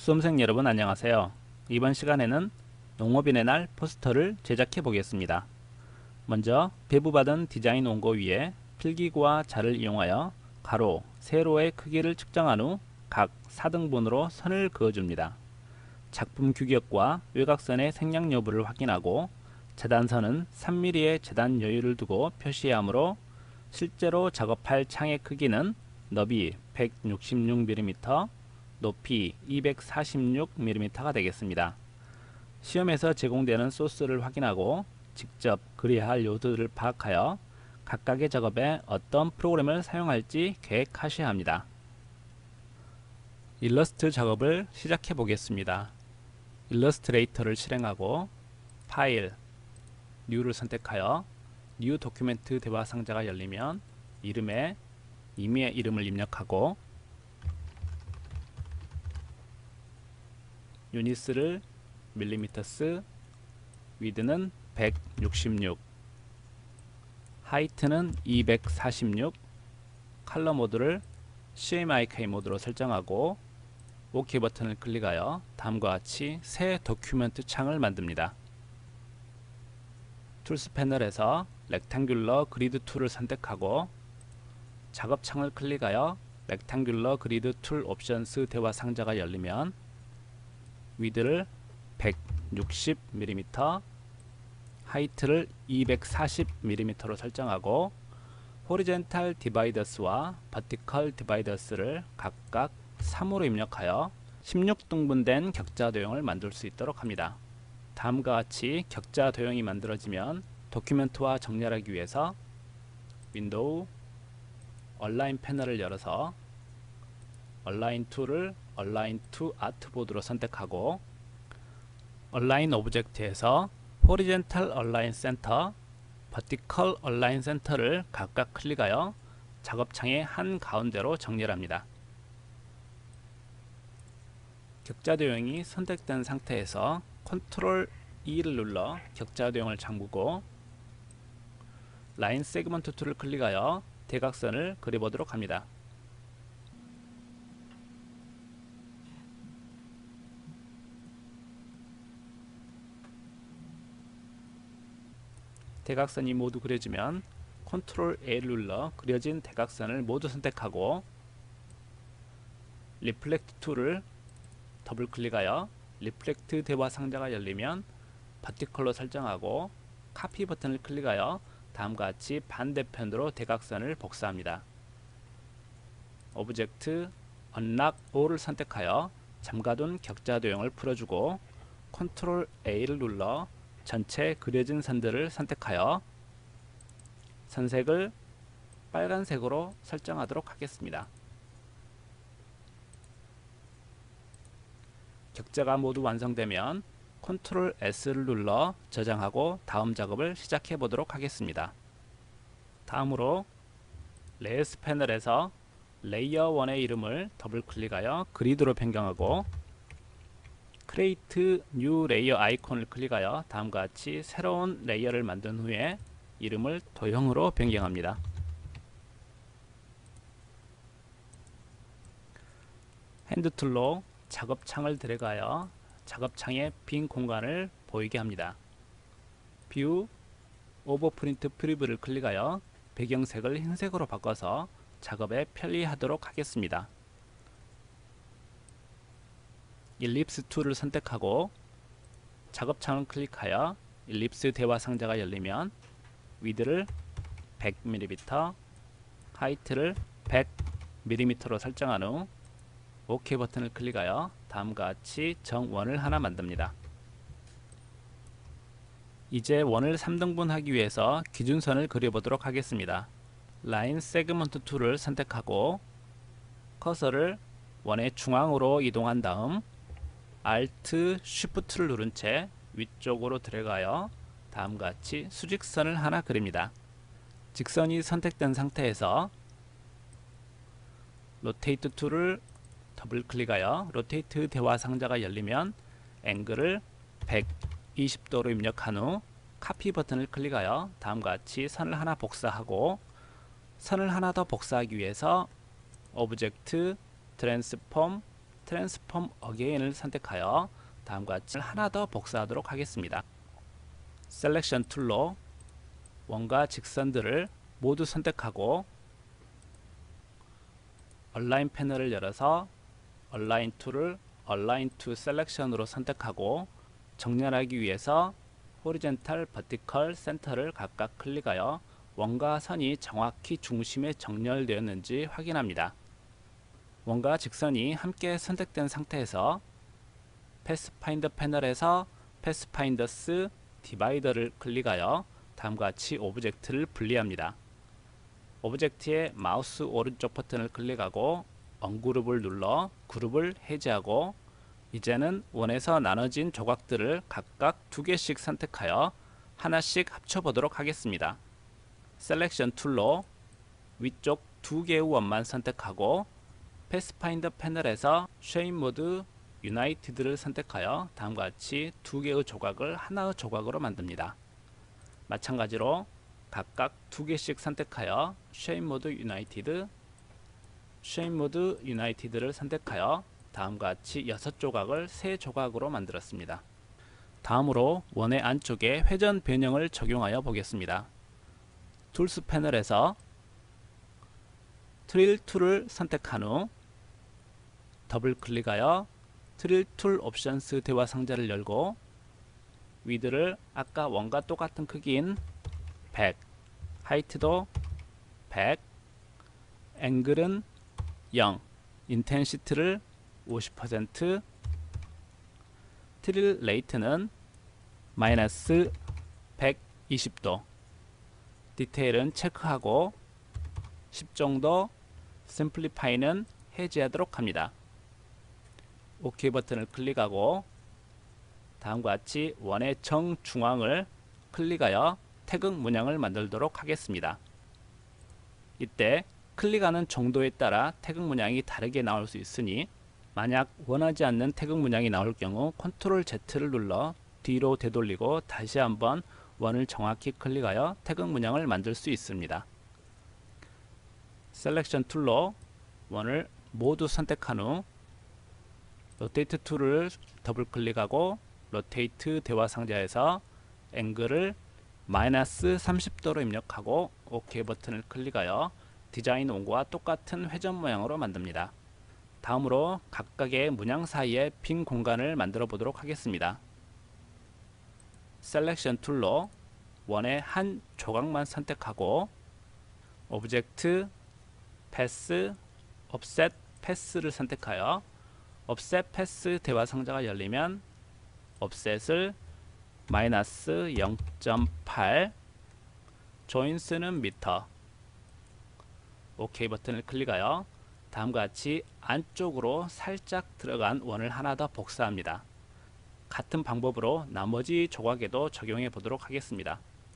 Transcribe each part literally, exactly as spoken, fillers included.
수험생 여러분 안녕하세요. 이번 시간에는 농업인의 날 포스터를 제작해 보겠습니다. 먼저 배부받은 디자인 원고 위에 필기구와 자를 이용하여 가로, 세로의 크기를 측정한 후 각 사 등분으로 선을 그어줍니다. 작품 규격과 외곽선의 생략 여부를 확인하고 재단선은 삼 밀리미터의 재단 여유를 두고 표시하므로 실제로 작업할 창의 크기는 너비 백육십육 밀리미터, 높이 이백사십육 밀리미터가 되겠습니다. 시험에서 제공되는 소스를 확인하고 직접 그려야 할 요소들을 파악하여 각각의 작업에 어떤 프로그램을 사용할지 계획하셔야 합니다. 일러스트 작업을 시작해 보겠습니다. 일러스트레이터를 실행하고 파일, 뉴를 선택하여 뉴 도큐멘트 대화 상자가 열리면 이름에 임의의 이름을 입력하고 유닛을 밀리미터스, 위드는 백육십육, 하이트는 이백사십육, 컬러 모드를 씨엠와이케이 모드로 설정하고 OK 버튼을 클릭하여 다음과 같이 새 도큐멘트 창을 만듭니다. 툴스 패널에서 렉탱귤러 그리드 툴을 선택하고 작업 창을 클릭하여 렉탱귤러 그리드 툴 옵션스 대화 상자가 열리면 위드를 백육십 밀리미터, 하이트를 이백사십 밀리미터로 설정하고 호리젠탈 디바이더스와 버티컬 디바이더스를 각각 삼으로 입력하여 십육 등분된 격자 도형을 만들 수 있도록 합니다. 다음과 같이 격자 도형이 만들어지면 도큐멘트와 정렬하기 위해서 윈도우, 얼라인 패널을 열어서 얼라인 툴을 얼라인 투 아트보드로 선택하고 얼라인 오브젝트에서 호리젠탈 얼라인 센터, 버티컬 얼라인 센터를 각각 클릭하여 작업창의 한 가운데로 정렬합니다. 격자 도형이 선택된 상태에서 컨트롤 E를 눌러 격자 도형을 잠그고 라인 세그먼트 툴을 클릭하여 대각선을 그려보도록 합니다. 대각선이 모두 그려지면 컨트롤 A를 눌러 그려진 대각선을 모두 선택하고 리플렉트 툴을 더블 클릭하여 리플렉트 대화 상자가 열리면 버티컬로 설정하고 카피 버튼을 클릭하여 다음과 같이 반대편으로 대각선을 복사합니다. 오브젝트 언락 O를 선택하여 잠가둔 격자 도형을 풀어주고 컨트롤 A를 눌러 전체 그려진 선들을 선택하여 선색을 빨간색으로 설정하도록 하겠습니다. 격자가 모두 완성되면 컨트롤 S를 눌러 저장하고 다음 작업을 시작해 보도록 하겠습니다. 다음으로 레이어스 패널에서 레이어 일의 이름을 더블 클릭하여 그리드로 변경하고 크리에이트 뉴 레이어 아이콘을 클릭하여 다음과 같이 새로운 레이어를 만든 후에 이름을 도형으로 변경합니다. 핸드툴로 작업창을 드래그하여 작업창의 빈 공간을 보이게 합니다. 뷰, 오버프린트 프리뷰를 클릭하여 배경색을 흰색으로 바꿔서 작업에 편리하도록 하겠습니다. 일립스 툴을 선택하고 작업창을 클릭하여 일립스 대화 상자가 열리면 위드를 백 밀리미터, 하이트를 백 밀리미터로 설정한 후 OK 버튼을 클릭하여 다음과 같이 정원을 하나 만듭니다. 이제 원을 삼 등분하기 위해서 기준선을 그려보도록 하겠습니다. 라인 세그먼트 툴을 선택하고 커서를 원의 중앙으로 이동한 다음 Alt, Shift를 누른 채 위쪽으로 드래그하여 다음과 같이 수직선을 하나 그립니다. 직선이 선택된 상태에서 로테이트 툴을 더블 클릭하여 로테이트 대화 상자가 열리면 앵글을 백이십 도로 입력한 후 카피 버튼을 클릭하여 다음과 같이 선을 하나 복사하고 선을 하나 더 복사하기 위해서 오브젝트 트랜스폼 트랜스폼 어게인을 선택하여 다음과 같이 하나 더 복사하도록 하겠습니다. 셀렉션 툴로 원과 직선들을 모두 선택하고 얼라인 패널을 열어서 얼라인 툴을 얼라인 투 셀렉션으로 선택하고 정렬하기 위해서 호리젠탈, 버티컬, 센터를 각각 클릭하여 원과 선이 정확히 중심에 정렬되었는지 확인합니다. 원과 직선이 함께 선택된 상태에서 패스파인더 패널에서 패스파인더스 디바이더를 클릭하여 다음과 같이 오브젝트를 분리합니다. 오브젝트의 마우스 오른쪽 버튼을 클릭하고 언그룹을 눌러 그룹을 해제하고 이제는 원에서 나눠진 조각들을 각각 두 개씩 선택하여 하나씩 합쳐보도록 하겠습니다. 셀렉션 툴로 위쪽 두 개의 원만 선택하고 패스파인더 패널에서 쉐인 모드 유나이티드를 선택하여 다음과 같이 두 개의 조각을 하나의 조각으로 만듭니다. 마찬가지로 각각 두 개씩 선택하여 쉐인 모드 유나이티드, 쉐인 모드 유나이티드를 선택하여 다음과 같이 여섯 조각을 세 조각으로 만들었습니다. 다음으로 원의 안쪽에 회전 변형을 적용하여 보겠습니다. 툴스 패널에서 트릴 툴을 선택한 후 더블 클릭하여 트릴 툴 옵션스 대화 상자를 열고 위드를 아까 원과 똑같은 크기인 백, 하이트도 백, 앵글은 영, 인텐시티를 오십 퍼센트, 트릴 레이트는 마이너스 백이십 도, 디테일은 체크하고 십 정도, 심플리파이는 해제하도록 합니다. OK 버튼을 클릭하고 다음과 같이 원의 정중앙을 클릭하여 태극 문양을 만들도록 하겠습니다. 이때 클릭하는 정도에 따라 태극 문양이 다르게 나올 수 있으니 만약 원하지 않는 태극 문양이 나올 경우 컨트롤 제트를 눌러 뒤로 되돌리고 다시 한번 원을 정확히 클릭하여 태극 문양을 만들 수 있습니다. 셀렉션 툴로 원을 모두 선택한 후 로테이트 툴을 더블 클릭하고 로테이트 대화 상자에서 앵글을 마이너스 삼십 도로 입력하고 OK 버튼을 클릭하여 디자인 원고와 똑같은 회전 모양으로 만듭니다. 다음으로 각각의 문양 사이에 빈 공간을 만들어 보도록 하겠습니다. 셀렉션 툴로 원의 한 조각만 선택하고 오브젝트, 패스, 옵셋, 패스를 선택하여 옵셋 패스 대화 상자가 열리면 옵셋을 마이너스 영 점 팔, 조인스는 미터, OK 버튼을 클릭하여 다음과 같이 안쪽으로 살짝 들어간 원을 하나 더 복사합니다. 같은 방법으로 나머지 조각에도 적용해 보도록 하겠습니다.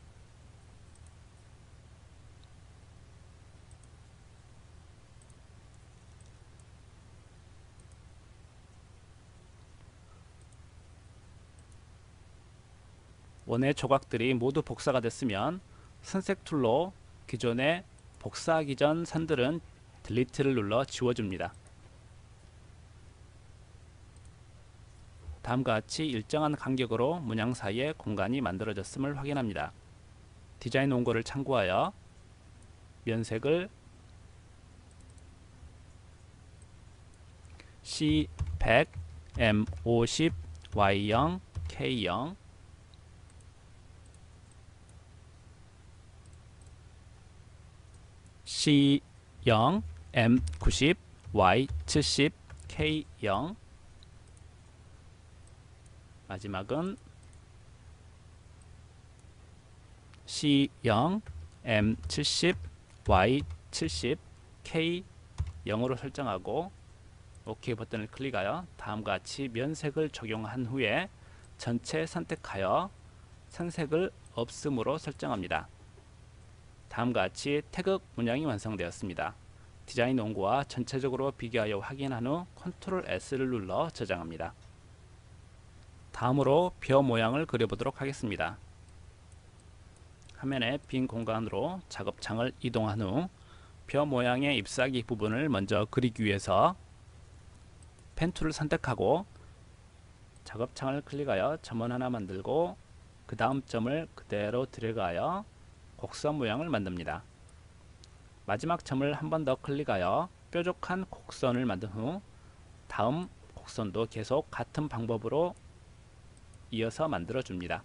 원의 조각들이 모두 복사가 됐으면 선색 툴로 기존에 복사하기 전 선들은 딜리트를 눌러 지워줍니다. 다음과 같이 일정한 간격으로 문양 사이에 공간이 만들어졌음을 확인합니다. 디자인 원고를 참고하여 면색을 씨 백, 엠 오십, 와이 영, 케이 영, 씨 영, 엠 구십, 와이 칠십, 케이 영, 마지막은 씨 영, 엠 칠십, 와이 칠십, 케이 영으로 설정하고 OK 버튼을 클릭하여 다음과 같이 면색을 적용한 후에 전체 선택하여 선색을 없음으로 설정합니다. 다음과 같이 태극 문양이 완성되었습니다. 디자인 원고와 전체적으로 비교하여 확인한 후 컨트롤 에스를 눌러 저장합니다. 다음으로 벼 모양을 그려보도록 하겠습니다. 화면의 빈 공간으로 작업창을 이동한 후 벼 모양의 잎사귀 부분을 먼저 그리기 위해서 펜 툴을 선택하고 작업창을 클릭하여 점원 하나 만들고 그 다음 점을 그대로 드래그하여 곡선 모양을 만듭니다. 마지막 점을 한 번 더 클릭하여 뾰족한 곡선을 만든 후 다음 곡선도 계속 같은 방법으로 이어서 만들어 줍니다.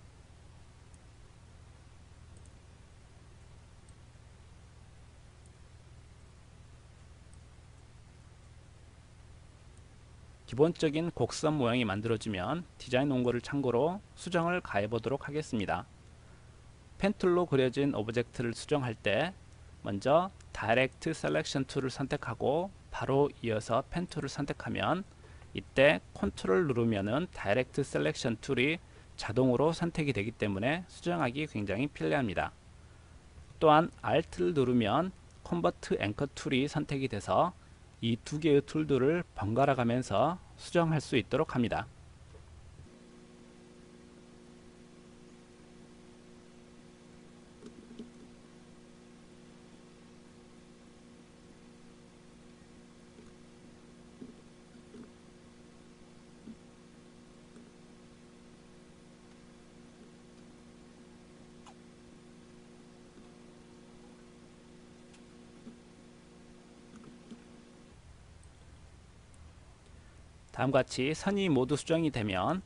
기본적인 곡선 모양이 만들어지면 디자인 원고를 참고로 수정을 가해 보도록 하겠습니다. 펜 툴로 그려진 오브젝트를 수정할 때 먼저 다이렉트 셀렉션 툴을 선택하고 바로 이어서 펜 툴을 선택하면 이때 컨트롤 누르면은 다이렉트 셀렉션 툴이 자동으로 선택이 되기 때문에 수정하기 굉장히 편리합니다. 또한 Alt를 누르면 컨버트 앵커 툴이 선택이 돼서 이 두 개의 툴들을 번갈아 가면서 수정할 수 있도록 합니다. 다음과 같이 선이 모두 수정이 되면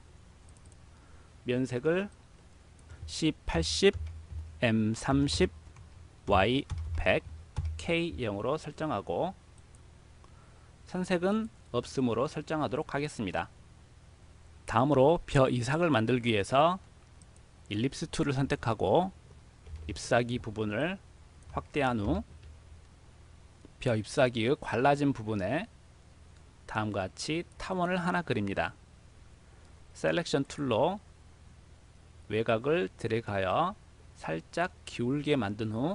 면색을 씨 팔십, 엠 삼십, 와이 백, 케이 영으로 설정하고 선색은 없음으로 설정하도록 하겠습니다. 다음으로 벼 이삭을 만들기 위해서 일립스 툴을 선택하고 잎사귀 부분을 확대한 후 벼 잎사귀의 갈라진 부분에 다음과 같이 탐원을 하나 그립니다. 셀렉션 툴로 외곽을 드래그하여 살짝 기울게 만든 후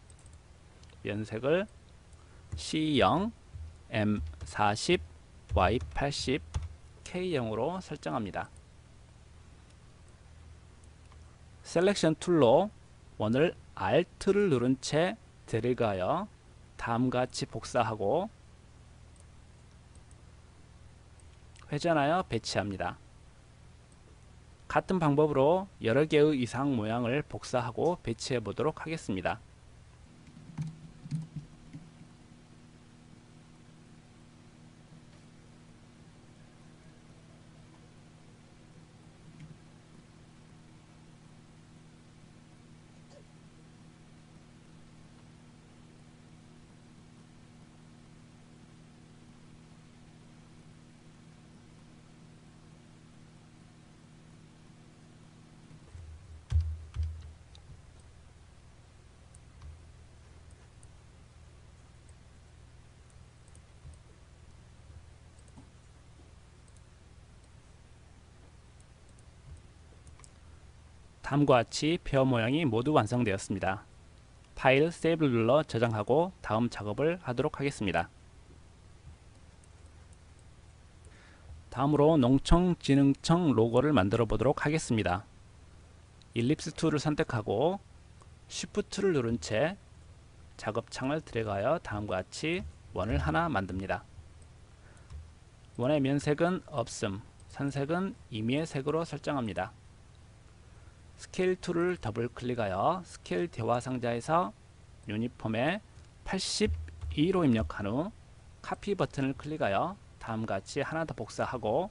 면색을 씨 영, 엠 사십, 와이 팔십, 케이 영으로 설정합니다. 셀렉션 툴로 원을 Alt를 누른 채 드래그하여 다음과 같이 복사하고 회전하여 배치합니다. 같은 방법으로 여러 개의 이상 모양을 복사하고 배치해 보도록 하겠습니다. 다음과 같이 벼 모양이 모두 완성되었습니다. 파일 세이브를 눌러 저장하고 다음 작업을 하도록 하겠습니다. 다음으로 농촌진흥청 로고를 만들어 보도록 하겠습니다. 일립스 툴을 선택하고 쉬프트를 누른 채 작업창을 드래그하여 다음과 같이 원을 하나 만듭니다. 원의 면색은 없음, 선색은 임의의 색으로 설정합니다. 스케일 툴을 더블 클릭하여 스케일 대화 상자에서 유니폼에 팔십이로 입력한 후 카피 버튼을 클릭하여 다음과 같이 하나 더 복사하고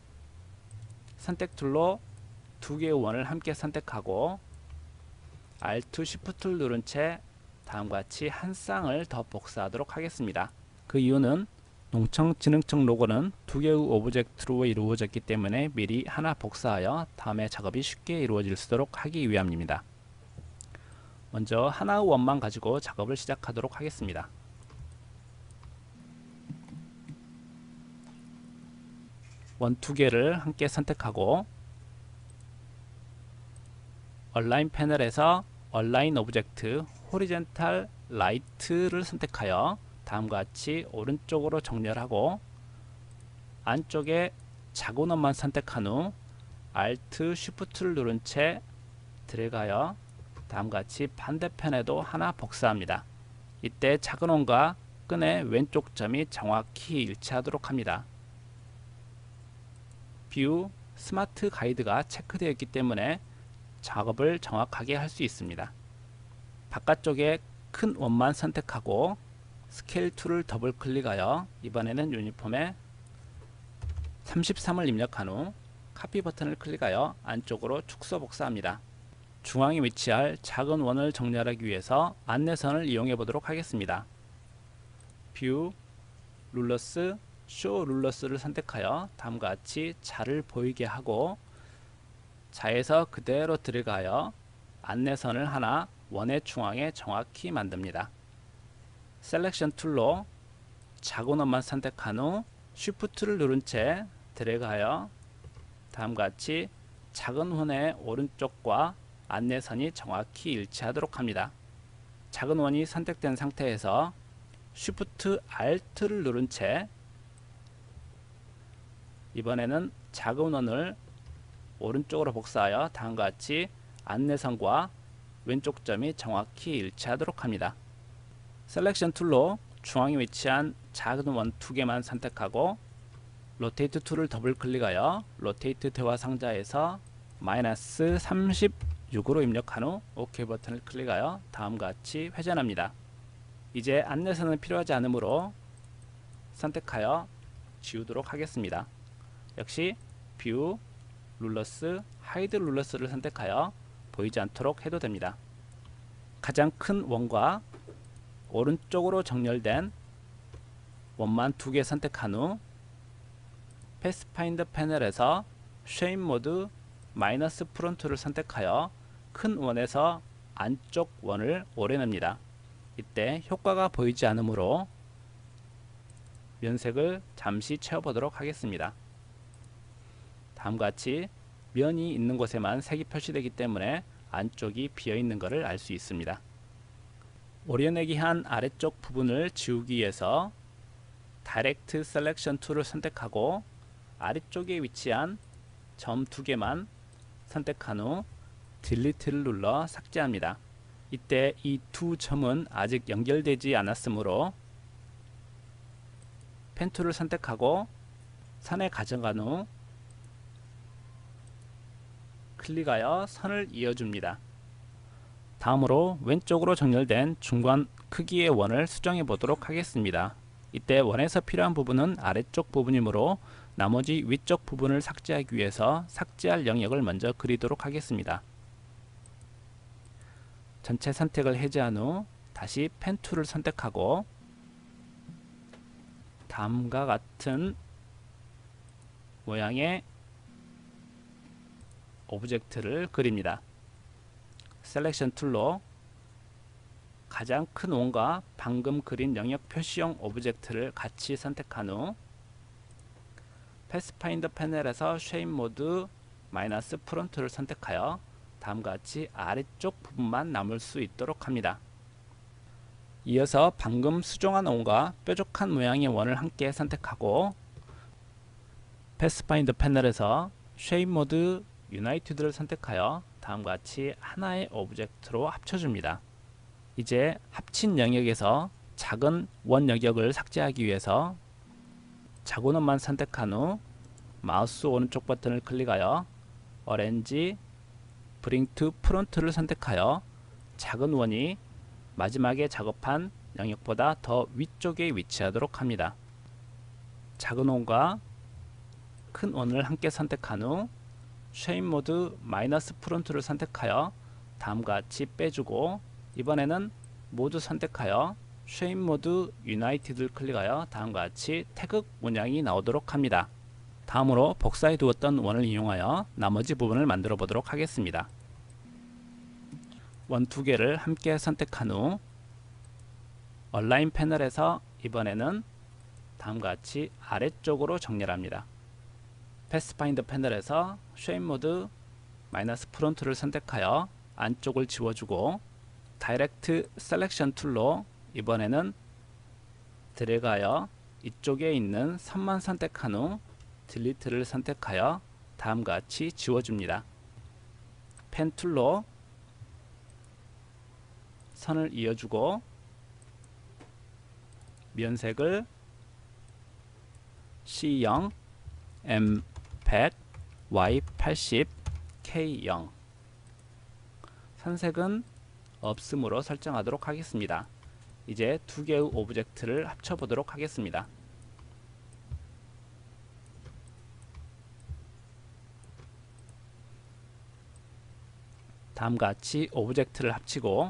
선택 툴로 두 개의 원을 함께 선택하고 Alt, Shift를 누른 채 다음과 같이 한 쌍을 더 복사하도록 하겠습니다. 그 이유는 농촌진흥청 로고는 두 개의 오브젝트로 이루어졌기 때문에 미리 하나 복사하여 다음에 작업이 쉽게 이루어질 수 있도록 하기 위함입니다. 먼저 하나의 원만 가지고 작업을 시작하도록 하겠습니다. 원 두 개를 함께 선택하고 얼라인 패널에서 얼라인 오브젝트 호리젠탈 라이트를 선택하여 다음과 같이 오른쪽으로 정렬하고 안쪽에 작은 원만 선택한 후 Alt, Shift를 누른 채 드래그하여 다음과 같이 반대편에도 하나 복사합니다. 이때 작은 원과 끈의 왼쪽 점이 정확히 일치하도록 합니다. 뷰 스마트 가이드가 체크되어 있기 때문에 작업을 정확하게 할 수 있습니다. 바깥쪽에 큰 원만 선택하고 스케일 툴을 더블 클릭하여 이번에는 유니폼에 삼십삼을 입력한 후 카피 버튼을 클릭하여 안쪽으로 축소 복사합니다. 중앙에 위치할 작은 원을 정렬하기 위해서 안내선을 이용해 보도록 하겠습니다. 뷰, 룰러스, 쇼 룰러스를 선택하여 다음과 같이 자를 보이게 하고 자에서 그대로 들어가여 안내선을 하나 원의 중앙에 정확히 만듭니다. 셀렉션 툴로 작은 원만 선택한 후 쉬프트를 누른 채 드래그하여 다음과 같이 작은 원의 오른쪽과 안내선이 정확히 일치하도록 합니다. 작은 원이 선택된 상태에서 쉬프트 알트를 누른 채 이번에는 작은 원을 오른쪽으로 복사하여 다음과 같이 안내선과 왼쪽 점이 정확히 일치하도록 합니다. 셀렉션 툴로 중앙에 위치한 작은 원 두 개만 선택하고 로테이트 툴을 더블 클릭하여 로테이트 대화 상자에서 마이너스 삼십육으로 입력한 후 OK 버튼을 클릭하여 다음과 같이 회전합니다. 이제 안내선은 필요하지 않으므로 선택하여 지우도록 하겠습니다. 역시 뷰, 룰러스, 하이드 룰러스를 선택하여 보이지 않도록 해도 됩니다. 가장 큰 원과 오른쪽으로 정렬된 원만 두 개 선택한 후 패스파인더 패널에서 쉐임 모드 마이너스 프론트를 선택하여 큰 원에서 안쪽 원을 오려냅니다. 이때 효과가 보이지 않으므로 면색을 잠시 채워보도록 하겠습니다. 다음과 같이 면이 있는 곳에만 색이 표시되기 때문에 안쪽이 비어있는 것을 알 수 있습니다. 오려내기 한 아래쪽 부분을 지우기 위해서 다이렉트 셀렉션 툴을 선택하고 아래쪽에 위치한 점 두 개만 선택한 후 딜리트를 눌러 삭제합니다. 이때 이 두 점은 아직 연결되지 않았으므로 펜 툴을 선택하고 선에 가져간 후 클릭하여 선을 이어줍니다. 다음으로 왼쪽으로 정렬된 중간 크기의 원을 수정해 보도록 하겠습니다. 이때 원에서 필요한 부분은 아래쪽 부분이므로 나머지 위쪽 부분을 삭제하기 위해서 삭제할 영역을 먼저 그리도록 하겠습니다. 전체 선택을 해제한 후 다시 펜 툴을 선택하고 다음과 같은 모양의 오브젝트를 그립니다. 셀렉션 툴로 가장 큰 원과 방금 그린 영역 표시용 오브젝트를 같이 선택한 후 패스파인더 패널에서 쉐임 모드 마이너스 프론트를 선택하여 다음과 같이 아래쪽 부분만 남을 수 있도록 합니다. 이어서 방금 수정한 원과 뾰족한 모양의 원을 함께 선택하고 패스파인더 패널에서 쉐임 모드 유나이티드를 선택하여 다음과 같이 하나의 오브젝트로 합쳐줍니다. 이제 합친 영역에서 작은 원 영역을 삭제하기 위해서 작은 원만 선택한 후 마우스 오른쪽 버튼을 클릭하여 오렌지 브링 투 프론트를 선택하여 작은 원이 마지막에 작업한 영역보다 더 위쪽에 위치하도록 합니다. 작은 원과 큰 원을 함께 선택한 후 쉐임 모드 마이너스 프론트를 선택하여 다음과 같이 빼주고 이번에는 모두 선택하여 쉐임 모드 유나이티드를 클릭하여 다음과 같이 태극 문양이 나오도록 합니다. 다음으로 복사해 두었던 원을 이용하여 나머지 부분을 만들어 보도록 하겠습니다. 원 두 개를 함께 선택한 후 얼라인 패널에서 이번에는 다음과 같이 아래쪽으로 정렬합니다. 패스파인더 패널에서 쉐임 모드 마이너스 프론트를 선택하여 안쪽을 지워주고 다이렉트 셀렉션 툴로 이번에는 드래그하여 이쪽에 있는 선만 선택한 후 딜리트를 선택하여 다음과 같이 지워줍니다. 펜 툴로 선을 이어주고 면색을 씨 영, 엠 백, 와이 팔십, 케이 영. 선색은 없음으로 설정하도록 하겠습니다. 이제 두 개의 오브젝트를 합쳐 보도록 하겠습니다. 다음과 같이 오브젝트를 합치고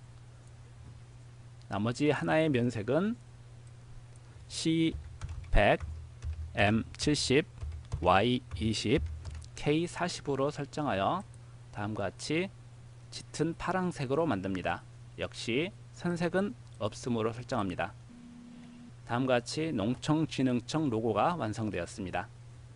나머지 하나의 면색은 씨 백, 엠 칠십, 와이 이십, 케이 사십으로 설정하여 다음과 같이 짙은 파란색으로 만듭니다. 역시 선색은 없음으로 설정합니다. 다음과 같이 농촌진흥청 로고가 완성되었습니다.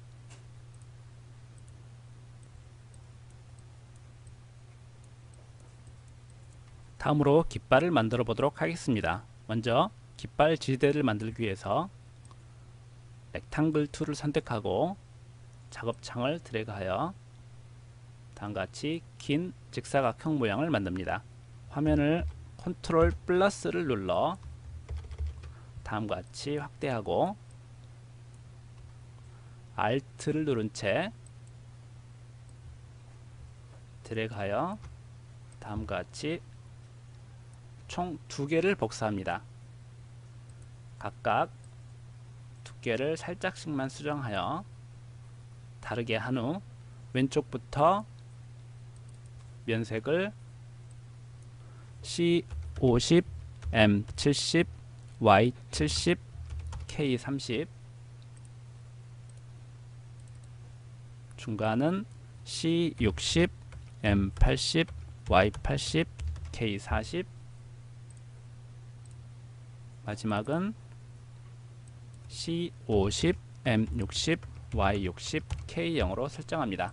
다음으로 깃발을 만들어 보도록 하겠습니다. 먼저 깃발 지지대를 만들기 위해서 렉탱글 툴을 선택하고 작업창을 드래그하여 다음과 같이 긴 직사각형 모양을 만듭니다. 화면을 컨트롤 플러스를 눌러 다음과 같이 확대하고 알트를 누른 채 드래그하여 다음과 같이 총 두 개를 복사합니다. 각각 두께를 살짝씩만 수정하여 다르게 한 후 왼쪽부터 면색을 씨 오십, 엠 칠십, 와이 칠십, 케이 삼십, 중간은 씨 육십, 엠 팔십, 와이 팔십, 케이 사십, 마지막은 씨 오십, 엠 육십, 와이 육십, 케이 영으로 설정합니다.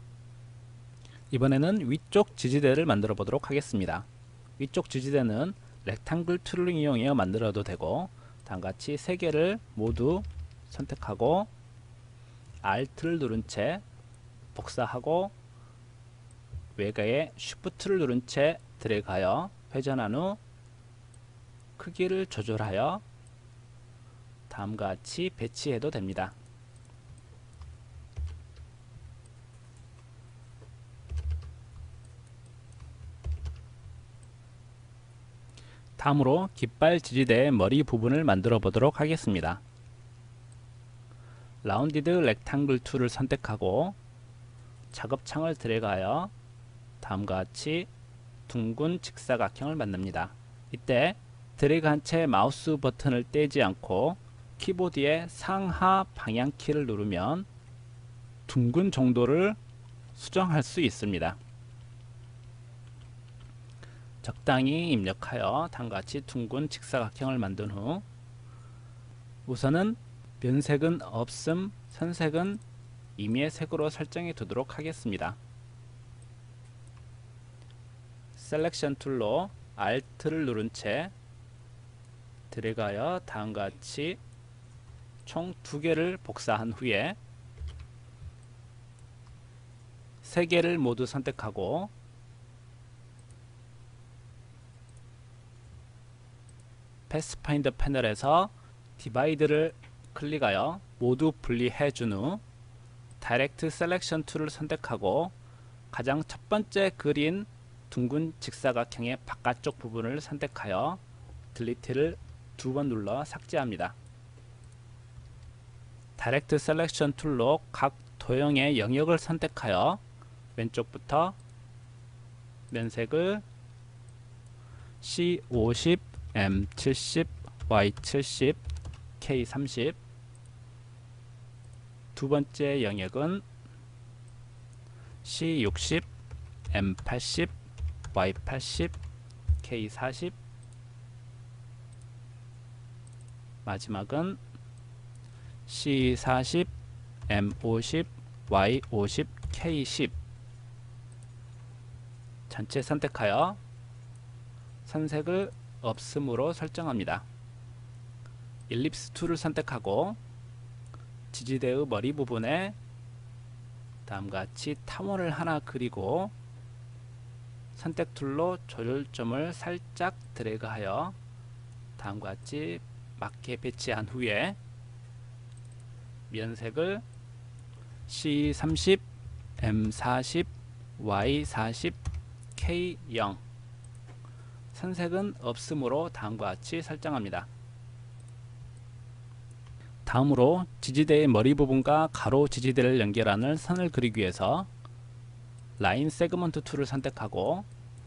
이번에는 위쪽 지지대를 만들어 보도록 하겠습니다. 위쪽 지지대는 렉탱글 툴을 이용해 만들어도 되고 다음같이 세 개를 모두 선택하고 알트를 누른 채 복사하고 외곽에 쉬프트를 누른 채 드래그하여 회전한 후 크기를 조절하여 다음과 같이 배치해도 됩니다. 다음으로 깃발 지지대의 머리 부분을 만들어 보도록 하겠습니다. 라운디드 렉탱글 툴을 선택하고 작업창을 드래그하여 다음과 같이 둥근 직사각형을 만듭니다. 이때 드래그한 채 마우스 버튼을 떼지 않고 키보드의 상하 방향키를 누르면 둥근 정도를 수정할 수 있습니다. 적당히 입력하여 다음과 같이 둥근 직사각형을 만든 후 우선은 면색은 없음, 선색은 임의의 색으로 설정해 두도록 하겠습니다. 셀렉션 툴로 알트를 누른 채 드래그하여 다음과 같이 총 두 개를 복사한 후에 세 개를 모두 선택하고 패스파인더 패널에서 디바이드를 클릭하여 모두 분리해 준 후 다이렉트 셀렉션 툴을 선택하고 가장 첫 번째 그린 둥근 직사각형의 바깥쪽 부분을 선택하여 딜리트를 두 번 눌러 삭제합니다. 다이렉트 셀렉션 툴로 각 도형의 영역을 선택하여 왼쪽부터 면색을 씨 오십, 엠 칠십, 와이 칠십, 케이 삼십, 두 번째 영역은 씨 육십, 엠 팔십, 와이 팔십, 케이 사십, 마지막은 씨 사십, 엠 오십, 와이 오십, 케이 십. 전체 선택하여 선색을 없음으로 설정합니다. 일립스 툴을 선택하고 지지대의 머리 부분에 다음과 같이 탐원을 하나 그리고 선택 툴로 조절점을 살짝 드래그하여 다음과 같이 맞게 배치한 후에 면색을 씨 삼십, 엠 사십, 와이 사십, 케이 영, 선색은 없으므로 다음과 같이 설정합니다. 다음으로 지지대의 머리 부분과 가로 지지대를 연결하는 선을 그리기 위해서 라인 세그먼트 툴을 선택하고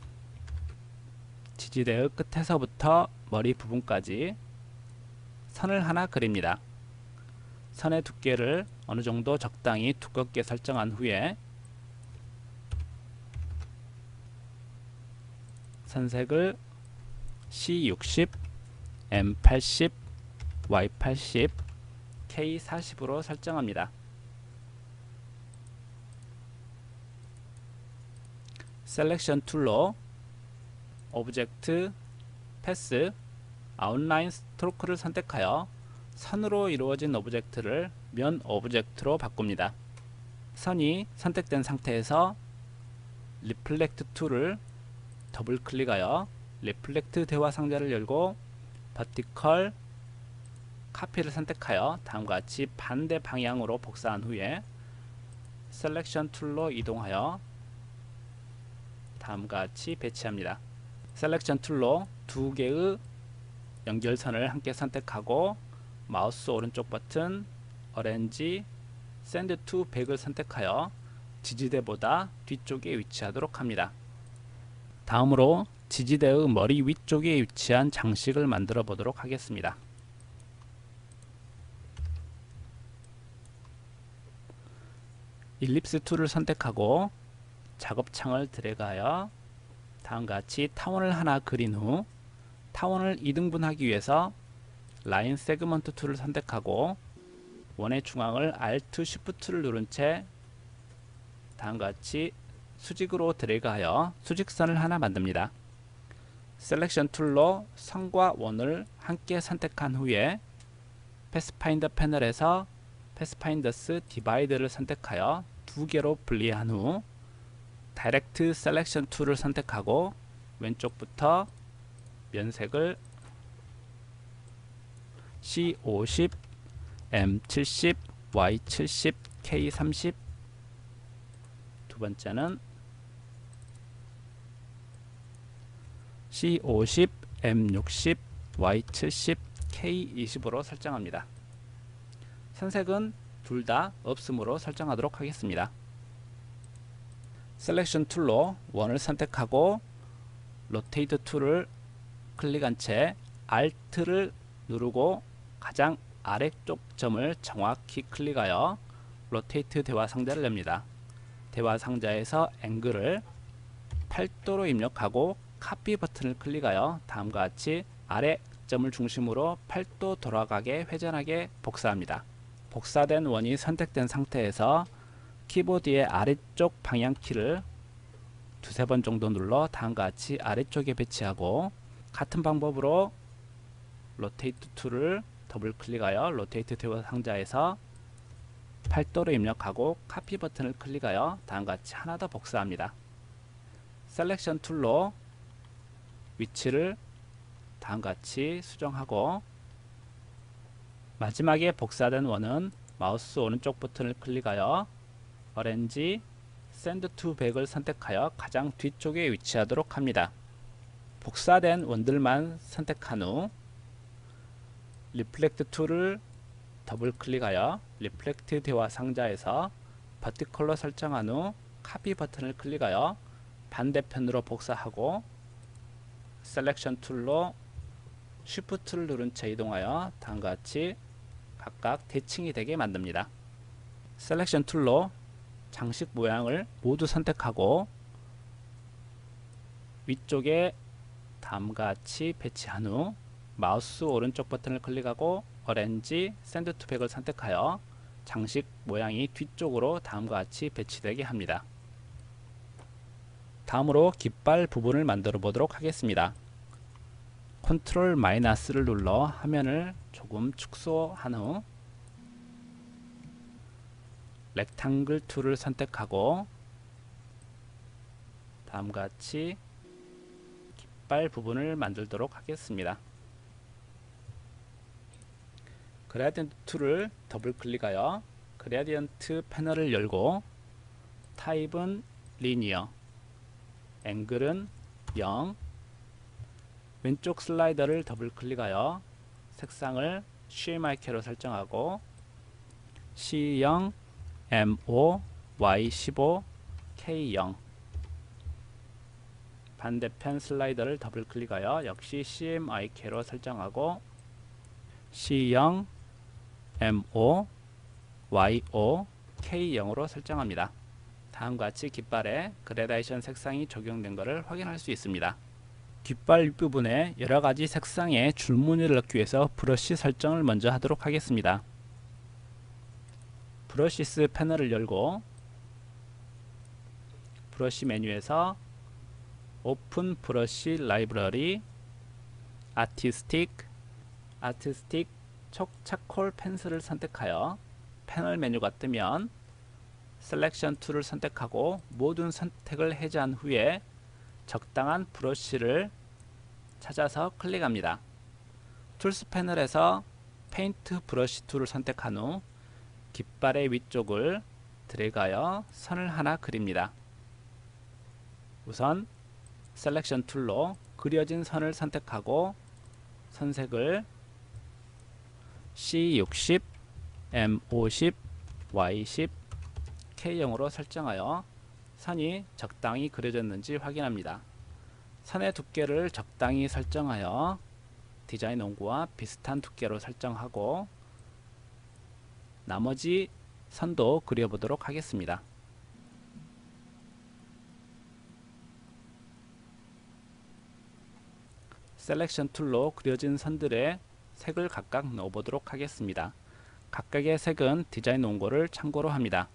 지지대의 끝에서부터 머리 부분까지 선을 하나 그립니다. 선의 두께를 어느 정도 적당히 두껍게 설정한 후에 선색을 씨 육십, 엠 팔십, 와이 팔십, 케이 사십으로 설정합니다. 셀렉션 툴로 오브젝트, 패스, 아웃라인 스트로크를 선택하여 선으로 이루어진 오브젝트를 면 오브젝트로 바꿉니다. 선이 선택된 상태에서 리플렉트 툴을 더블 클릭하여 리플렉트 대화 상자를 열고 버티컬 카피를 선택하여 다음과 같이 반대 방향으로 복사한 후에 셀렉션 툴로 이동하여 다음과 같이 배치합니다. 셀렉션 툴로 두 개의 연결선을 함께 선택하고 마우스 오른쪽 버튼 어레인지 샌드 투 백을 선택하여 지지대보다 뒤쪽에 위치하도록 합니다. 다음으로 지지대의 머리 위쪽에 위치한 장식을 만들어 보도록 하겠습니다. 일립스 툴을 선택하고 작업창을 드래그하여 다음과 같이 타원을 하나 그린 후 타원을 이등분하기 위해서 라인 세그먼트 툴을 선택하고 원의 중앙을 알트 쉬프트를 누른 채 다음과 같이 수직으로 드래그하여 수직선을 하나 만듭니다. 셀렉션 툴로 선과 원을 함께 선택한 후에 패스파인더 패널에서 패스파인더스 디바이드를 선택하여 두 개로 분리한 후 다이렉트 셀렉션 툴을 선택하고 왼쪽부터 면색을 씨 오십, 엠 칠십, 와이 칠십, 케이 삼십, 두 번째는 씨 오십, 엠 육십, 와이 칠십, 케이 이십으로 설정합니다. 선색은 둘 다 없음으로 설정하도록 하겠습니다. 셀렉션 툴로 원을 선택하고 로테이트 툴을 클릭한 채 Alt를 누르고 가장 아래쪽 점을 정확히 클릭하여 로테이트 대화 상자를 엽니다. 대화 상자에서 앵글을 팔 도로 입력하고 카피 버튼을 클릭하여 다음과 같이 아래 점을 중심으로 팔 도 돌아가게 회전하게 복사합니다. 복사된 원이 선택된 상태에서 키보드의 아래쪽 방향키를 두세 번 정도 눌러 다음과 같이 아래쪽에 배치하고 같은 방법으로 로테이트 툴을 더블 클릭하여 로테이트 대화 상자에서 팔 도로 입력하고 카피 버튼을 클릭하여 다음과 같이 하나 더 복사합니다. 셀렉션 툴로 위치를 다음과 같이 수정하고 마지막에 복사된 원은 마우스 오른쪽 버튼을 클릭하여 어레인지 샌드 투 백을 선택하여 가장 뒤쪽에 위치하도록 합니다. 복사된 원들만 선택한 후 리플렉트 툴을 더블 클릭하여 리플렉트 대화 상자에서 버티컬로 설정한 후 카피 버튼을 클릭하여 반대편으로 복사하고 셀렉션 툴로 쉬프트를 누른 채 이동하여 다음과 같이 각각 대칭이 되게 만듭니다. 셀렉션 툴로 장식 모양을 모두 선택하고 위쪽에 다음과 같이 배치한 후 마우스 오른쪽 버튼을 클릭하고 어레인지 샌드 투 백을 선택하여 장식 모양이 뒤쪽으로 다음과 같이 배치되게 합니다. 다음으로 깃발 부분을 만들어 보도록 하겠습니다. 컨트롤 마이너스를 눌러 화면을 조금 축소한 후 렉탱글 툴을 선택하고 다음과 같이 깃발 부분을 만들도록 하겠습니다. 그레디언트 툴을 더블 클릭하여 그레디언트 패널을 열고 타입은 리니어, 앵글은 영, 왼쪽 슬라이더를 더블 클릭하여 색상을 씨엠와이케이로 설정하고 씨 영, 엠 오, 와이 십오, 케이 영, 반대편 슬라이더를 더블 클릭하여 역시 씨엠와이케이로 설정하고 씨 영, 엠 오, 와이 오, 케이 영으로 설정합니다. 다음과 같이 깃발에 그레데이션 색상이 적용된 것을 확인할 수 있습니다. 깃발 윗부분에 여러가지 색상의 줄무늬를 넣기 위해서 브러쉬 설정을 먼저 하도록 하겠습니다. 브러시스 패널을 열고 브러쉬 메뉴에서 오픈 브러쉬 라이브러리, 아티스틱, 아티스틱 촉차콜 펜슬을 선택하여 패널 메뉴가 뜨면 셀렉션 툴을 선택하고 모든 선택을 해제한 후에 적당한 브러쉬를 찾아서 클릭합니다. 툴스 패널에서 페인트 브러쉬 툴을 선택한 후 깃발의 위쪽을 드래그하여 선을 하나 그립니다. 우선 셀렉션 툴로 그려진 선을 선택하고 선색을 씨 육십, 엠 오십, 와이 십, 케이 영으로 설정하여 선이 적당히 그려졌는지 확인합니다. 선의 두께를 적당히 설정하여 디자인 원고와 비슷한 두께로 설정하고 나머지 선도 그려보도록 하겠습니다. 셀렉션 툴로 그려진 선들의 색을 각각 넣어보도록 하겠습니다. 각각의 색은 디자인 원고를 참고로 합니다.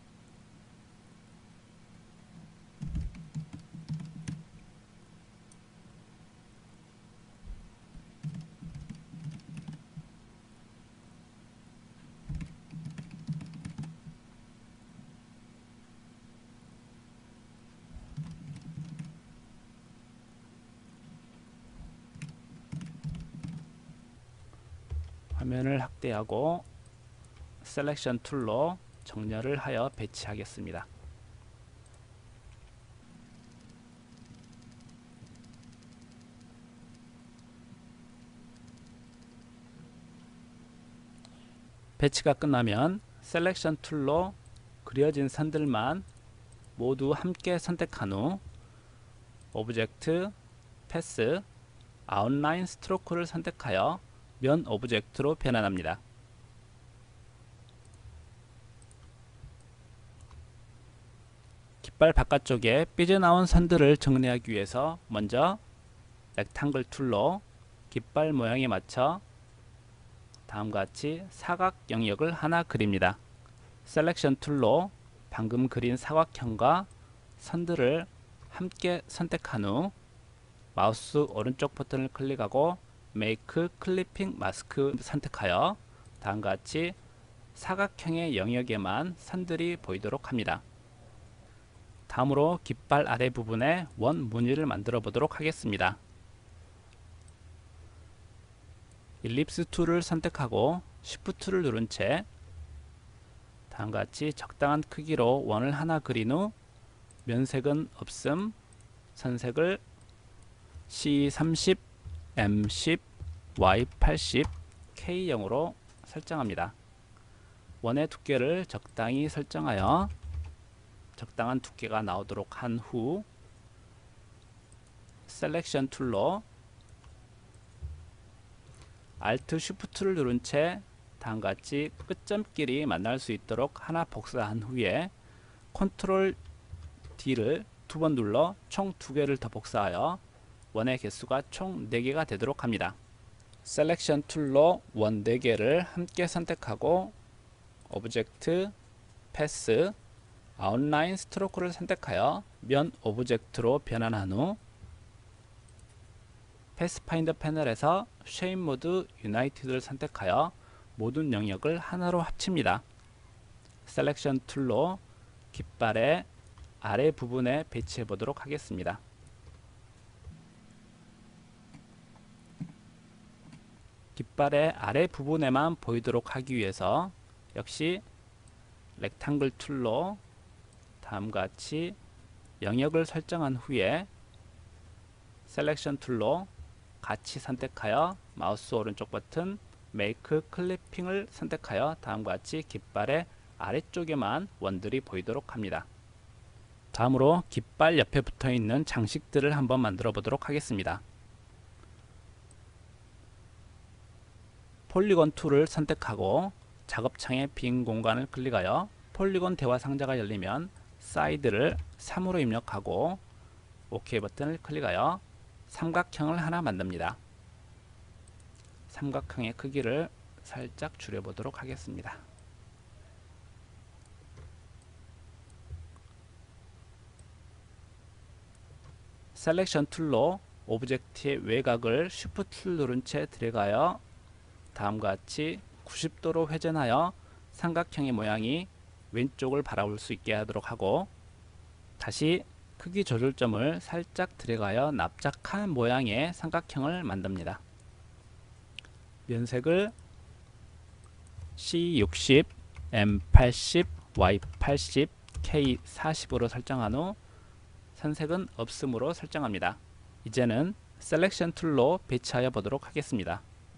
화면을 확대하고 셀렉션 툴로 정렬을 하여 배치하겠습니다. 배치가 끝나면 셀렉션 툴로 그려진 선들만 모두 함께 선택한 후 오브젝트, 패스, 아웃라인 스트로크를 선택하여 면 오브젝트로 변환합니다. 깃발 바깥쪽에 삐져나온 선들을 정리하기 위해서 먼저 렉탱글 툴로 깃발 모양에 맞춰 다음과 같이 사각 영역을 하나 그립니다. 셀렉션 툴로 방금 그린 사각형과 선들을 함께 선택한 후 마우스 오른쪽 버튼을 클릭하고 메이크 클리핑 마스크 선택하여 다음과 같이 사각형의 영역에만 선들이 보이도록 합니다. 다음으로 깃발 아래 부분에 원 무늬를 만들어 보도록 하겠습니다. 일립스 툴을 선택하고 쉬프트를 누른 채 다음과 같이 적당한 크기로 원을 하나 그린 후 면색은 없음, 선색을 씨 삼십, 엠 십, 와이 팔십, 케이 영으로 설정합니다. 원의 두께를 적당히 설정하여 적당한 두께가 나오도록 한 후 셀렉션 툴로 Alt Shift를 누른 채 다음과 같이 끝점끼리 만날 수 있도록 하나 복사한 후에 컨트롤 D를 두 번 눌러 총 두 개를 더 복사하여 원의 개수가 총 네 개가 되도록 합니다. 셀렉션 툴로 원 네 개를 함께 선택하고 오브젝트, 패스, 아웃라인 스트로크를 선택하여 면 오브젝트로 변환한 후 패스파인더 패널에서 쉐입 모드 유나이티드를 선택하여 모든 영역을 하나로 합칩니다. 셀렉션 툴로 깃발의 아래 부분에 배치해 보도록 하겠습니다. 깃발의 아래 부분에만 보이도록 하기 위해서 역시 렉탱글 툴로 다음과 같이 영역을 설정한 후에 셀렉션 툴로 같이 선택하여 마우스 오른쪽 버튼 메이크 클리핑을 선택하여 다음과 같이 깃발의 아래쪽에만 원들이 보이도록 합니다. 다음으로 깃발 옆에 붙어 있는 장식들을 한번 만들어 보도록 하겠습니다. 폴리곤 툴을 선택하고 작업창의 빈 공간을 클릭하여 폴리곤 대화 상자가 열리면 사이드를 삼으로 입력하고 OK 버튼을 클릭하여 삼각형을 하나 만듭니다. 삼각형의 크기를 살짝 줄여보도록 하겠습니다. 셀렉션 툴로 오브젝트의 외곽을 쉬프트를 누른 채 드래그하여 다음과 같이 구십 도로 회전하여 삼각형의 모양이 왼쪽을 바라볼 수 있게 하도록 하고, 다시 크기 조절점을 살짝 드래그하여 납작한 모양의 삼각형을 만듭니다. 면색을 씨 육십, 엠 팔십, 와이 팔십, 케이 사십으로 설정한 후 선색은 없음으로 설정합니다. 이제는 셀렉션 툴로 배치하여 보도록 하겠습니다.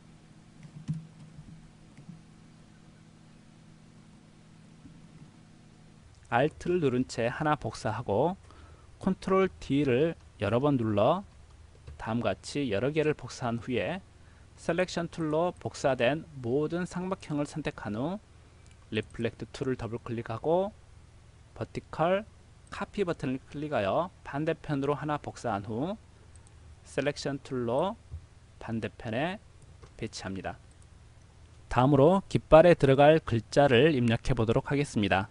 알트를 누른 채 하나 복사하고 컨트롤 D를 여러 번 눌러 다음과 같이 여러 개를 복사한 후에 셀렉션 툴로 복사된 모든 삼각형을 선택한 후 리플렉트 툴을 더블 클릭하고 버티컬 카피 버튼을 클릭하여 반대편으로 하나 복사한 후 셀렉션 툴로 반대편에 배치합니다. 다음으로 깃발에 들어갈 글자를 입력해 보도록 하겠습니다.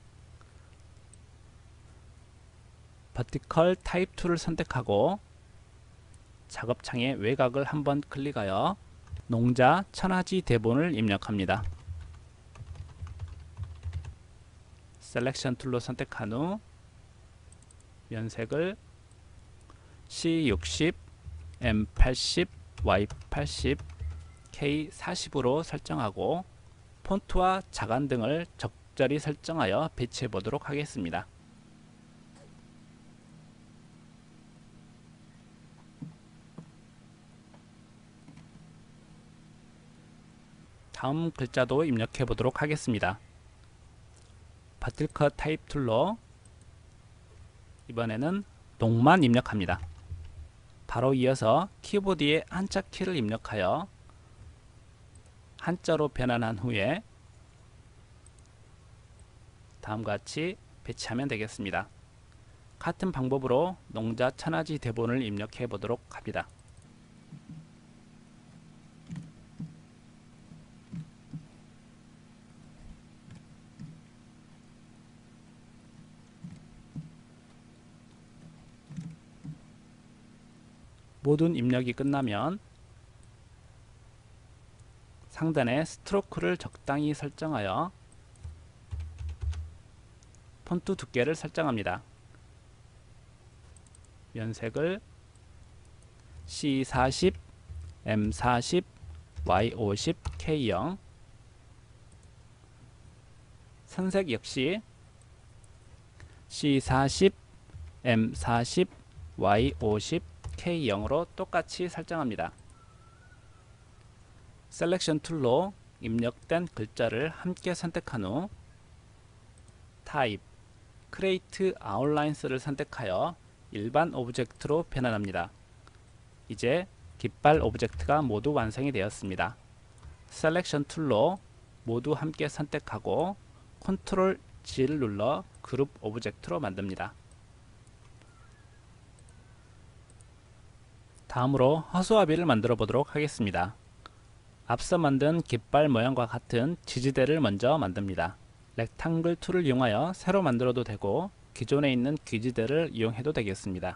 버티컬 타입 툴을 선택하고 작업창의 외곽을 한번 클릭하여 농자 천하지 대본을 입력합니다. 셀렉션 툴로 선택한 후 면색을 씨 육십, 엠 팔십, 와이 팔십, 케이 사십으로 설정하고 폰트와 자간 등을 적절히 설정하여 배치해 보도록 하겠습니다. 다음 글자도 입력해 보도록 하겠습니다. 버티컬 타입 툴로 이번에는 농만 입력합니다. 바로 이어서 키보드의 한자 키를 입력하여 한자로 변환한 후에 다음과 같이 배치하면 되겠습니다. 같은 방법으로 농자 천하지 대본을 입력해 보도록 합니다. 모든 입력이 끝나면 상단에 스트로크를 적당히 설정하여 폰트 두께를 설정합니다. 면색을 씨 사십, 엠 사십, 와이 오십, 케이 영, 선색 역시 씨 사십, 엠 사십, 와이 오십, 케이 영으로 똑같이 설정합니다. 셀렉션 툴로 입력된 글자를 함께 선택한 후 타입, 크레이트 아웃라인스를 선택하여 일반 오브젝트로 변환합니다. 이제 깃발 오브젝트가 모두 완성이 되었습니다. 셀렉션 툴로 모두 함께 선택하고 컨트롤 G를 눌러 그룹 오브젝트로 만듭니다. 다음으로 허수아비를 만들어 보도록 하겠습니다. 앞서 만든 깃발 모양과 같은 지지대를 먼저 만듭니다. 렉탱글 툴을 이용하여 새로 만들어도 되고 기존에 있는 귀지대를 이용해도 되겠습니다.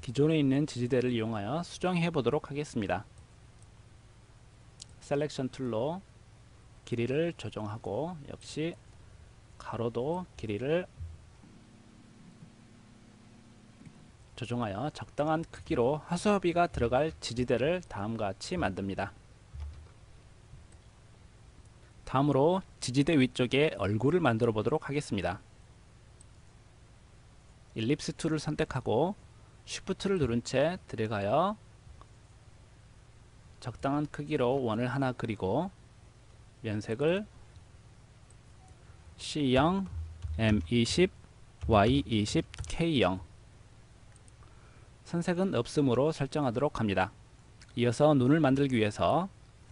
기존에 있는 지지대를 이용하여 수정해 보도록 하겠습니다. 셀렉션 툴로 길이를 조정하고 역시 가로도 길이를 조정하여 적당한 크기로 하수업이가 들어갈 지지대를 다음과 같이 만듭니다. 다음으로 지지대 위쪽에 얼굴을 만들어 보도록 하겠습니다. 일립스 툴을 선택하고 쉬프트를 누른 채 들어가여 적당한 크기로 원을 하나 그리고 면색을 씨 영, 엠 이십, 와이 이십, 케이 영 선색은 없음으로 설정하도록 합니다. 이어서 눈을 만들기 위해서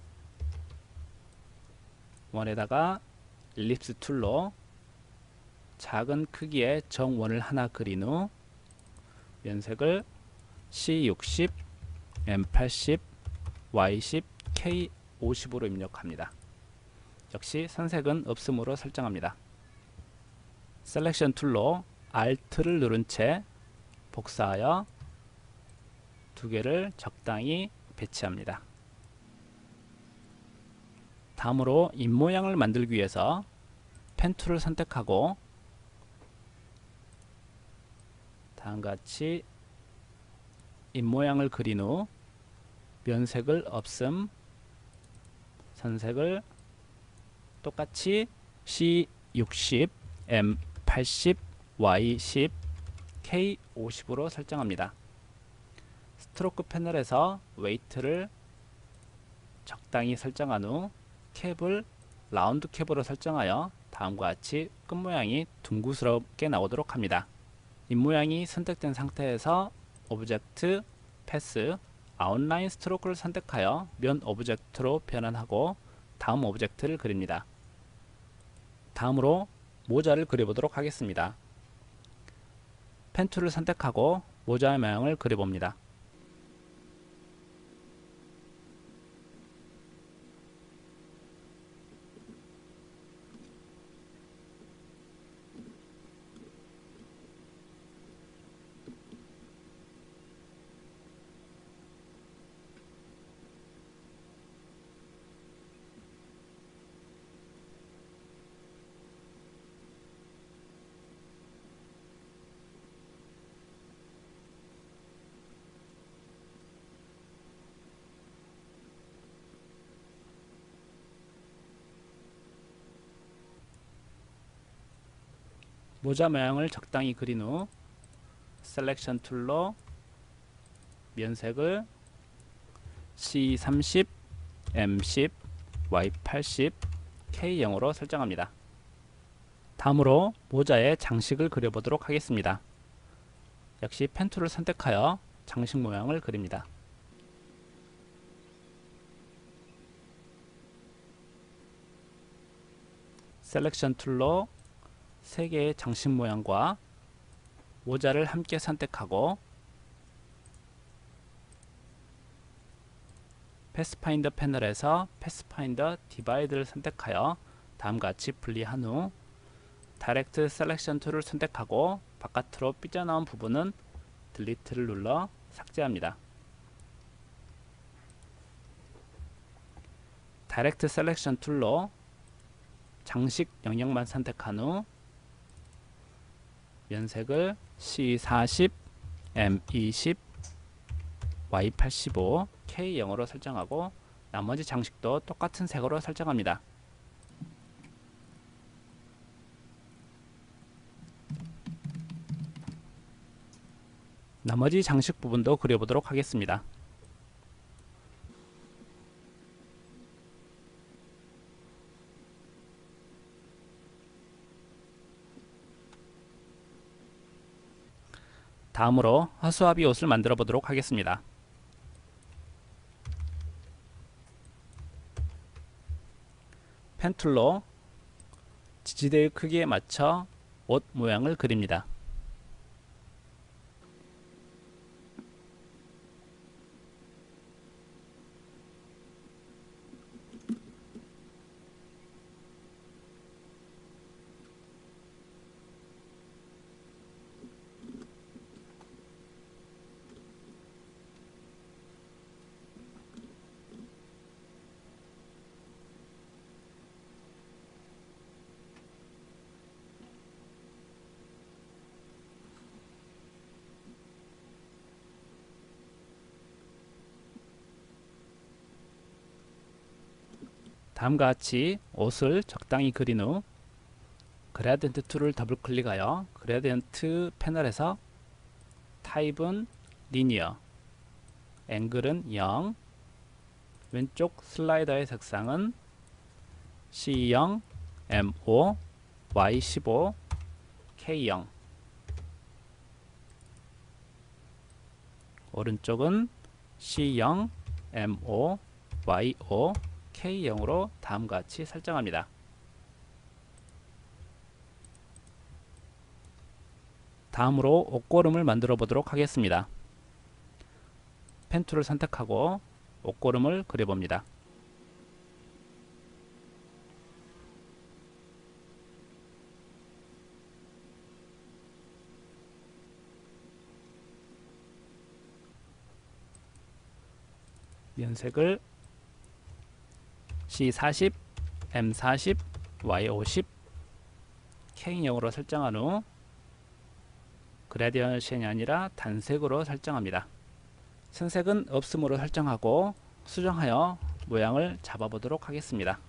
원에다가 일립스 툴로 작은 크기의 정원을 하나 그린 후 면색을 씨 육십, 엠 팔십, 와이 십, 케이 오십으로 입력합니다. 역시 선색은 없음으로 설정합니다. 셀렉션 툴로 알트를 누른 채 복사하여 두 개를 적당히 배치합니다. 다음으로 입모양을 만들기 위해서 펜 툴을 선택하고 다음과 같이 입모양을 그린 후 면색을 없음, 선색을 똑같이 씨 육십, 엠 팔십, 와이 십, 케이 오십으로 설정합니다. 스트로크 패널에서 웨이트를 적당히 설정한 후 캡을 라운드 캡으로 설정하여 다음과 같이 끝모양이 둥그스럽게 나오도록 합니다. 입모양이 선택된 상태에서 오브젝트, 패스, 아웃라인 스트로크를 선택하여 면 오브젝트로 변환하고 다음 오브젝트를 그립니다. 다음으로 모자를 그려보도록 하겠습니다. 펜 툴을 선택하고 모자의 모양을 그려봅니다. 모자 모양을 적당히 그린 후 셀렉션 툴로 면색을 씨 삼십, 엠 십, 와이 팔십, 케이 영으로 설정합니다. 다음으로 모자에 장식을 그려보도록 하겠습니다. 역시 펜 툴을 선택하여 장식 모양을 그립니다. 셀렉션 툴로 세 개의 장식 모양과 모자를 함께 선택하고 패스파인더 패널에서 패스파인더 디바이드를 선택하여 다음과 같이 분리한 후 다이렉트 셀렉션 툴을 선택하고 바깥으로 삐져나온 부분은 딜리트를 눌러 삭제합니다. 다이렉트 셀렉션 툴로 장식 영역만 선택한 후 면색을 씨 사십, 엠 이십, 와이 팔십오, 케이 영으로 설정하고 나머지 장식도 똑같은 색으로 설정합니다. 나머지 장식 부분도 그려보도록 하겠습니다. 다음으로 허수아비 옷을 만들어 보도록 하겠습니다. 펜 툴로 지지대의 크기에 맞춰 옷 모양을 그립니다. 다음과 같이 옷을 적당히 그린 후 그레디언트 툴을 더블 클릭하여 그레디언트 패널에서 타입은 리니어, 앵글은 영, 왼쪽 슬라이더의 색상은 씨 영, 엠 오, 와이 십오, 케이 영, 오른쪽은 씨 영, 엠 오, 와이 오, 케이 영으로 다음과 같이 설정합니다. 다음으로 옷고름을 만들어 보도록 하겠습니다. 펜 툴을 선택하고 옷고름을 그려봅니다. 면색을 씨 사십, 엠 사십, 와이 오십, 케이 영으로 설정한 후 그레디언션이 아니라 단색으로 설정합니다. 선색은 없음으로 설정하고 수정하여 모양을 잡아보도록 하겠습니다.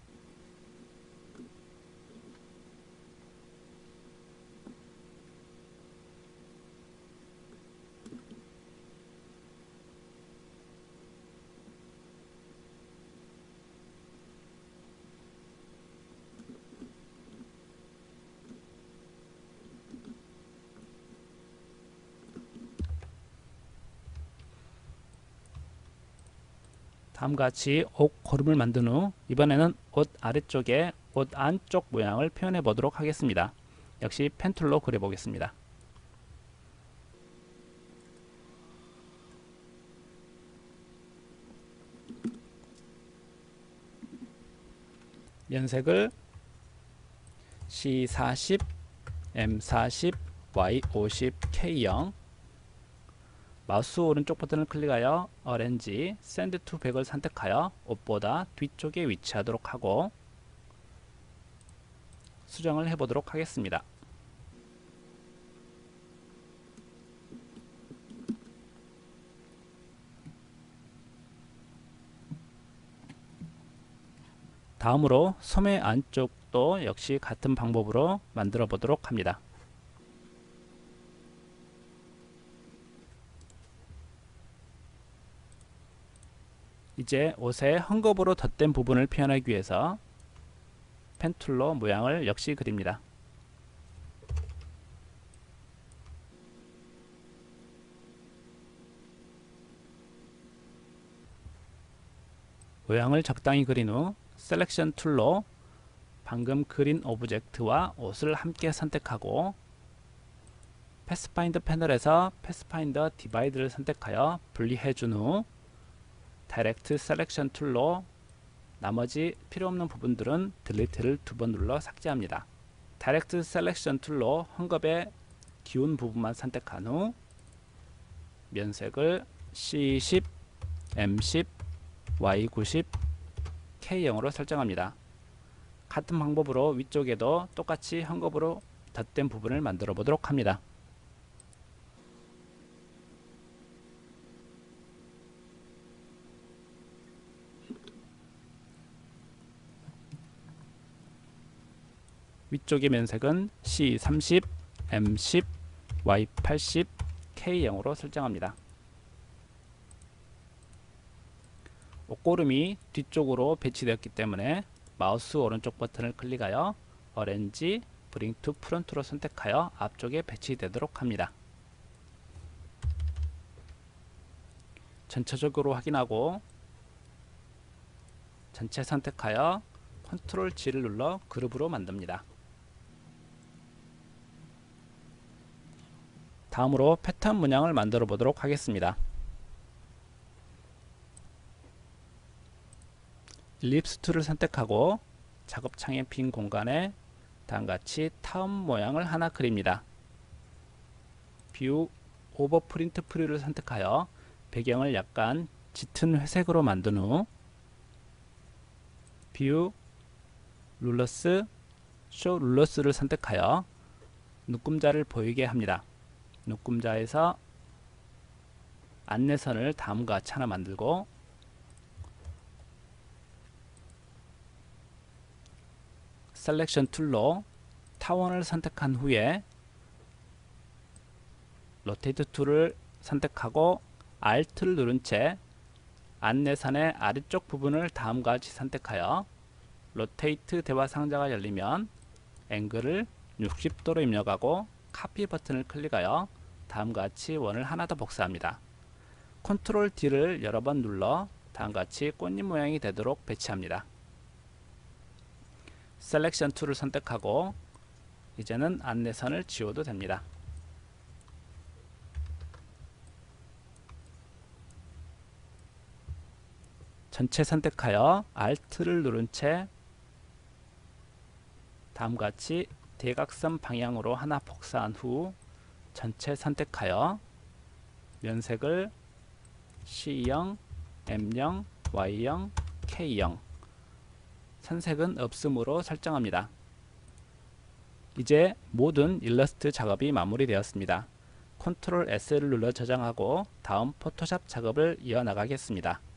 다음과 같이 옷 고름을 만든 후 이번에는 옷 아래쪽에 옷 안쪽 모양을 표현해 보도록 하겠습니다. 역시 펜 툴로 그려 보겠습니다. 면색을 씨 사십, 엠 사십, 와이 오십, 케이 영, 마우스 오른쪽 버튼을 클릭하여 어렌지, 샌드 투 백을 선택하여 옷보다 뒤쪽에 위치하도록 하고 수정을 해보도록 하겠습니다. 다음으로 소매 안쪽도 역시 같은 방법으로 만들어 보도록 합니다. 이제 옷의 헝겊으로 덧댄 부분을 표현하기 위해서 펜 툴로 모양을 역시 그립니다. 모양을 적당히 그린 후 셀렉션 툴로 방금 그린 오브젝트와 옷을 함께 선택하고 패스파인더 패널에서 패스파인더 디바이드를 선택하여 분리해 준 후 다이렉트 셀렉션 툴로 나머지 필요없는 부분들은 딜리트를 두 번 눌러 삭제합니다. 다이렉트 셀렉션 툴로 헝겊의 기운 부분만 선택한 후 면색을 씨 십, 엠 십, 와이 구십, 케이 영으로 설정합니다. 같은 방법으로 위쪽에도 똑같이 헝겊으로 덧댄 부분을 만들어 보도록 합니다. 위쪽의 면색은 씨 삼십, 엠 십, 와이 팔십, 케이 영으로 설정합니다. 옷고름이 뒤쪽으로 배치되었기 때문에 마우스 오른쪽 버튼을 클릭하여 어렌지, 브링 투 프론트로 선택하여 앞쪽에 배치되도록 합니다. 전체적으로 확인하고 전체 선택하여 컨트롤 지를 눌러 그룹으로 만듭니다. 다음으로 패턴 문양을 만들어 보도록 하겠습니다. 일립스 툴을 선택하고 작업창의 빈 공간에 다음같이 타원 모양을 하나 그립니다. 뷰 오버 프린트 프리를 선택하여 배경을 약간 짙은 회색으로 만든 후 뷰 룰러스 쇼 룰러스를 선택하여 눈금자를 보이게 합니다. 눈금자에서 안내선을 다음과 같이 하나 만들고 셀렉션 툴로 타원을 선택한 후에 로테이트 툴을 선택하고 Alt를 누른 채 안내선의 아래쪽 부분을 다음과 같이 선택하여 로테이트 대화 상자가 열리면 앵글을 육십 도로 입력하고 카피 버튼을 클릭하여 다음과 같이 원을 하나 더 복사합니다. 컨트롤 D를 여러 번 눌러 다음과 같이 꽃잎 모양이 되도록 배치합니다. 셀렉션 툴을 선택하고 이제는 안내선을 지워도 됩니다. 전체 선택하여 Alt를 누른 채 다음과 같이 대각선 방향으로 하나 복사한 후 전체 선택하여 면색을 씨영, 엠영, 와이영, 케이영, 선색은 없음으로 설정합니다. 이제 모든 일러스트 작업이 마무리되었습니다. 컨트롤 에스를 눌러 저장하고 다음 포토샵 작업을 이어나가겠습니다.